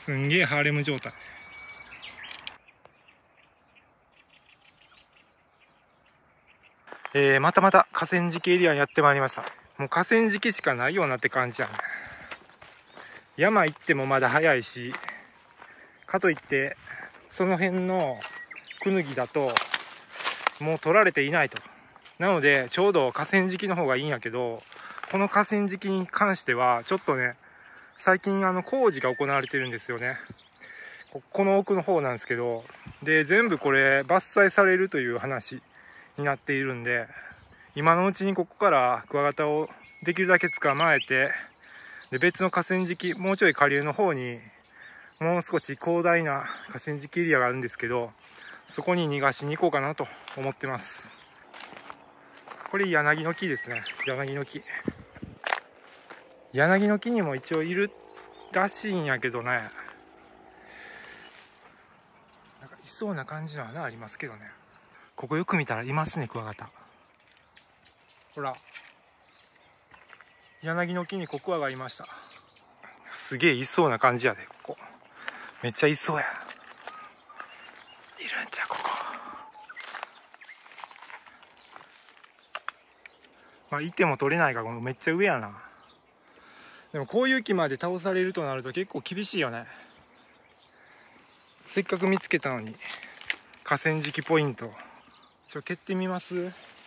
すんげえハーレム状態。またまた河川敷エリアにやってまいりました。もう河川敷しかないようなって感じやね。山行ってもまだ早いし、かといってその辺のクヌギだともう取られていないと。なのでちょうど河川敷の方がいいんやけど、この河川敷に関してはちょっとね、最近工事が行われてるんですよね。この奥の方なんですけど、で全部これ伐採されるという話になっているんで、今のうちにここからクワガタをできるだけ捕まえて、で別の河川敷、もうちょい下流の方にもう少し広大な河川敷エリアがあるんですけど、そこに逃がしに行こうかなと思ってます。これ柳の木ですね。柳の木。柳の木にも一応いるらしいんやけどね、なんかいそうな感じの穴ありますけどね。ここよく見たらいますね、クワガタ。ほら、柳の木にココアがいました。すげえいそうな感じやで、ここ。めっちゃいそうや。いるんちゃここ。まあいても取れないからめっちゃ上やな。でもこういう木まで倒されるとなると結構厳しいよね。せっかく見つけたのに。河川敷ポイント蹴ってみます。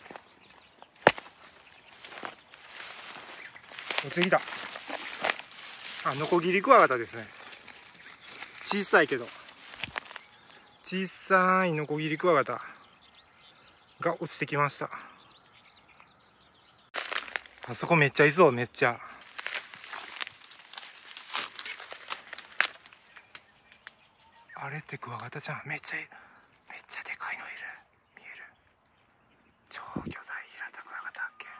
落ちてきた。ノコギリクワガタですね。小さいけど小さいノコギリクワガタが落ちてきました。あそこめっちゃいそう。めっちゃあれってクワガタじゃん。めっちゃでかいのいる。見える。超巨大平たクワガタっけ。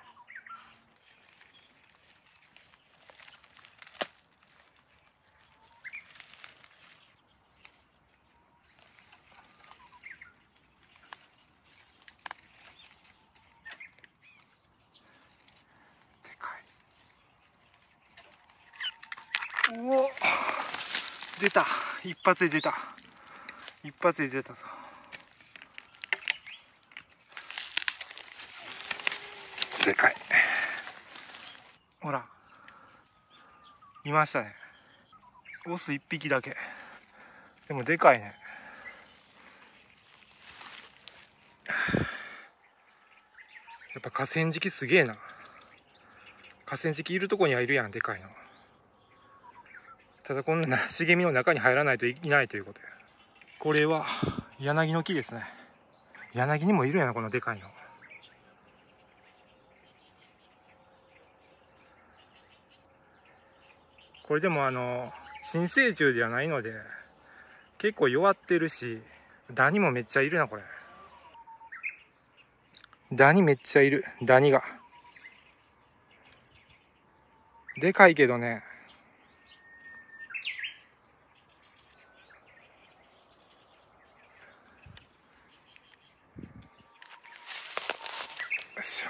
でかい。うお、出た。一発で出た。一発で出たぞ。でかい。ほら、いましたね。オス1匹だけ。でもでかいね。やっぱ河川敷すげえな。河川敷いるとこにはいるやん、でかいの。ただこんな茂みの中に入らないといないということや。これは柳の木ですね。柳にもいるやな、このでかいの。これでも新成虫ではないので結構弱ってるし、ダニもめっちゃいるな。これダニめっちゃいる。ダニがでかいけどね。よいしょ。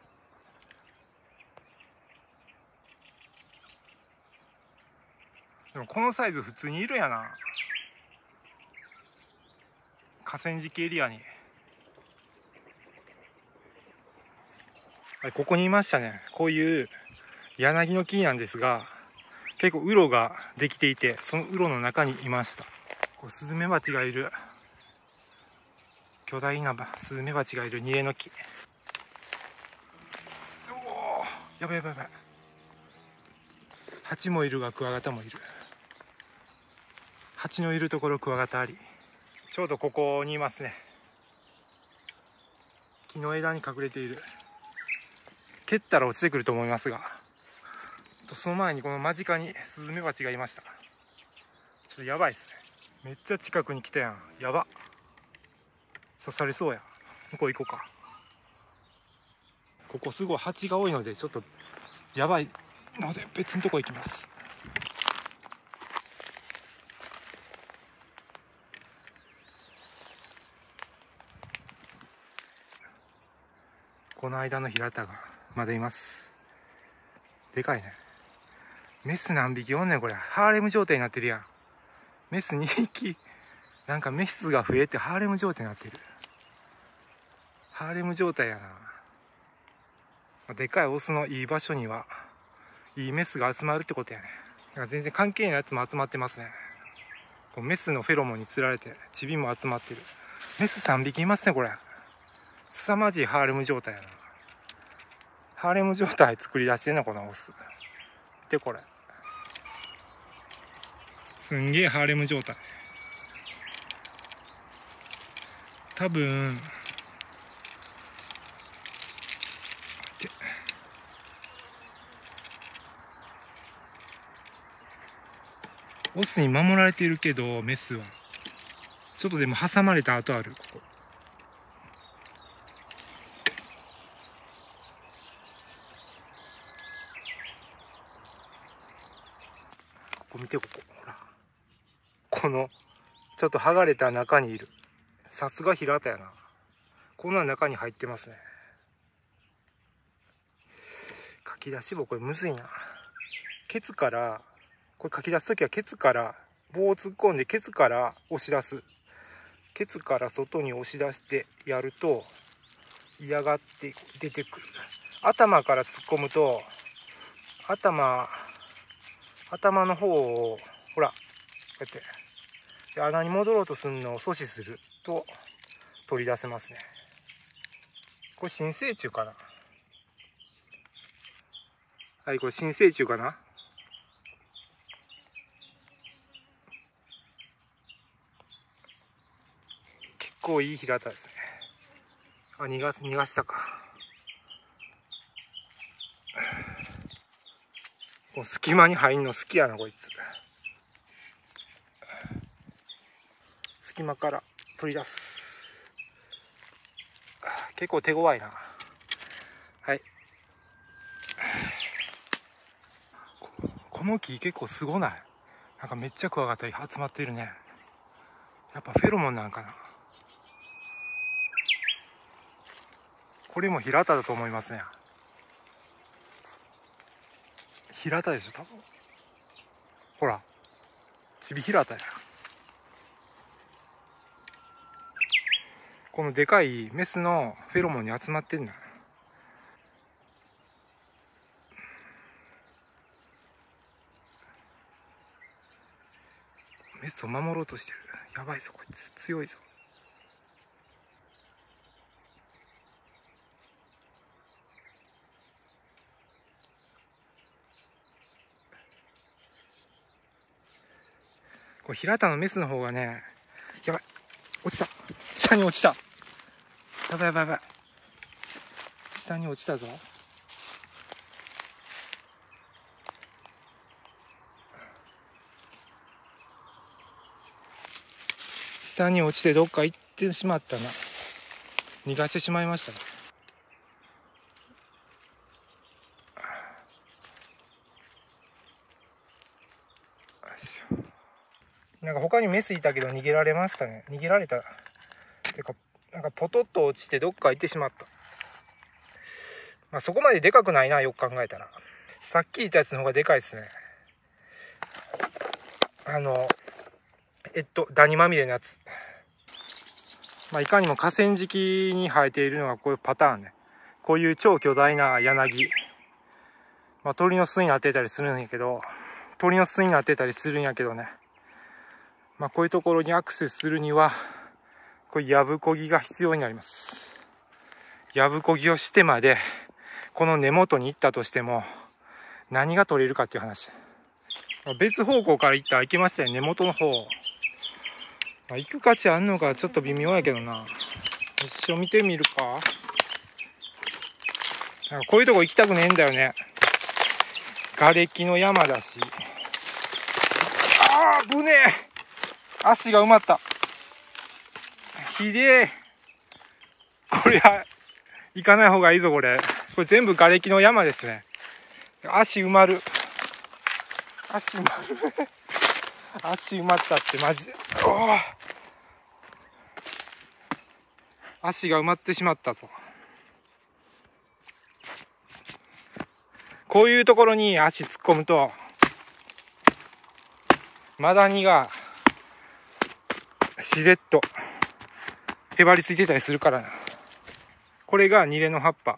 でもこのサイズ普通にいるやな、河川敷エリアに。ここにいましたね。こういう柳の木なんですが、結構ウロができていて、そのウロの中にいました。スズメバチがいる。巨大なスズメバチがいる二重の木。おお、やばいやばいやばい。ハチもいるがクワガタもいる。ハチのいるところクワガタあり。ちょうどここにいますね。木の枝に隠れている。蹴ったら落ちてくると思いますが、その前にこの間近にスズメバチがいました。ちょっとやばいですね。めっちゃ近くに来たやん。やば。刺されそうや。向こう行こうか。ここすごいハチが多いのでちょっとやばいので別のとこ行きます。この間の平田がまだいます。でかいね。メス何匹おんねんこれ。ハーレム状態になってるやん。 メス2匹。なんかメスが増えてハーレム状態になってる。ハーレム状態やな。でかいオスのいい場所にはいいメスが集まるってことやね。だから全然関係ないやつも集まってますね。こうメスのフェロモンにつられてチビも集まってる。メス3匹いますねこれ。凄まじいハーレム状態やな。ハーレム状態作り出してんのこのオス。見てこれ。すんげえハーレム状態。多分オスに守られているけどメスはちょっとでも挟まれた跡ある。ここ見て、ここほら、このちょっと剥がれた中にいる。さすが平田やな。こんな中に入ってますね。かき出し棒これむずいな。ケツから、これかき出す時はケツから棒を突っ込んでケツから押し出す。ケツから外に押し出してやると嫌がって出てくる。頭から突っ込むと頭の方をほらこうやってで穴に戻ろうとするのを阻止すると取り出せますね。これ新成虫かな。はい、これ新成虫かな。結構いい平田ですね。あ、逃がしたか。こう隙間に入んの好きやなこいつ。隙間から取り出す。結構手強いな。はい。この木結構すごない？なんかめっちゃクワガタ集まってるね。やっぱフェロモンなんかな。これも平田だと思いますね。平田でしょ多分。ほらチビ平田や。このでかいメスのフェロモンに集まってんだ。メスを守ろうとしてる。やばいぞこいつ、強いぞ。これ平田のメスの方がね、やばい、落ちた、下に落ちた、やばいやばいやばい、下に落ちたぞ。下に落ちてどっか行ってしまったな。逃がしてしまいましたね。なんか他にメスいたけど逃げられましたね。逃げられた。てか、なんかポトッと落ちてどっか行ってしまった。まあそこまででかくないな、よく考えたら。さっき言ったやつの方がでかいですね。ダニまみれのやつ。まあいかにも河川敷に生えているのがこういうパターンね。こういう超巨大な柳。まあ鳥の巣になってたりするんやけど、ね。まあこういうところにアクセスするには、こういうやぶこぎが必要になります。やぶこぎをしてまで、この根元に行ったとしても、何が取れるかっていう話。別方向から行ったら行けましたよ、根元の方。まあ、行く価値あんのかちょっと微妙やけどな。一応見てみるか。なんかこういうとこ行きたくねえんだよね。瓦礫の山だし。ああ、ぶねえ。足が埋まった。ひでえ。これは行かない方がいいぞこれ。これ全部瓦礫の山ですね。足埋まる。足埋まったってマジで。足が埋まってしまったぞ。こういうところに足突っ込むとマダニがしれっとへばりついてたりするからな。これがニレの葉っぱ。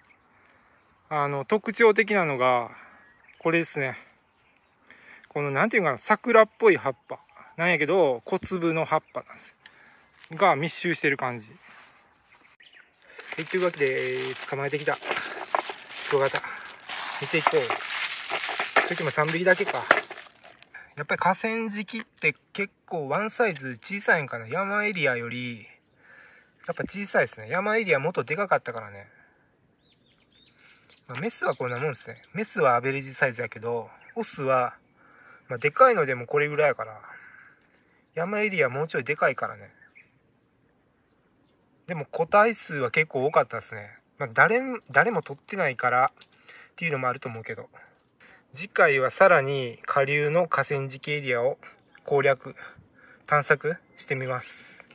特徴的なのがこれですね。このなんていうかな、桜っぽい葉っぱなんやけど小粒の葉っぱなんですよが密集してる感じ。というわけで捕まえてきたクワガタ見ていこう。さっきも3匹だけか。やっぱり河川敷って結構ワンサイズ小さいんかな。山エリアよりやっぱ小さいですね。山エリアもっとでかかったからね。メスはこんなもんですね。メスはアベレージサイズやけど、オスは、でかいのでもこれぐらいやから、山エリアもうちょいでかいからね。でも個体数は結構多かったですね。誰も取ってないからっていうのもあると思うけど。次回はさらに下流の河川敷エリアを攻略、探索してみます。